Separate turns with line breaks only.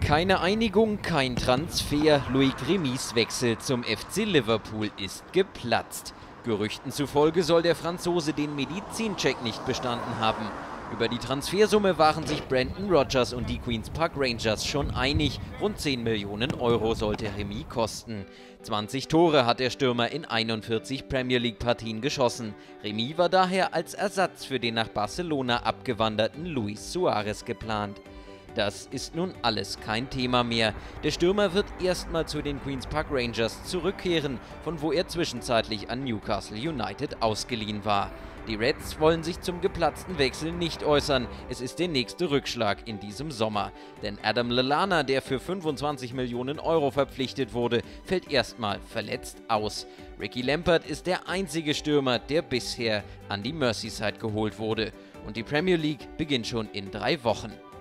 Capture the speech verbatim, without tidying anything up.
Keine Einigung, kein Transfer. Loic Remys Wechsel zum F C Liverpool ist geplatzt. Gerüchten zufolge soll der Franzose den Medizincheck nicht bestanden haben. Über die Transfersumme waren sich Brendan Rodgers und die Queen's Park Rangers schon einig. Rund zehn Millionen Euro sollte Remy kosten. zwanzig Tore hat der Stürmer in einundvierzig Premier League Partien geschossen. Remy war daher als Ersatz für den nach Barcelona abgewanderten Luis Suarez geplant. Das ist nun alles kein Thema mehr. Der Stürmer wird erstmal zu den Queen's Park Rangers zurückkehren, von wo er zwischenzeitlich an Newcastle United ausgeliehen war. Die Reds wollen sich zum geplatzten Wechsel nicht äußern. Es ist der nächste Rückschlag in diesem Sommer. Denn Adam Lallana, der für fünfundzwanzig Millionen Euro verpflichtet wurde, fällt erstmal verletzt aus. Ricky Lampard ist der einzige Stürmer, der bisher an die Merseyside geholt wurde. Und die Premier League beginnt schon in drei Wochen.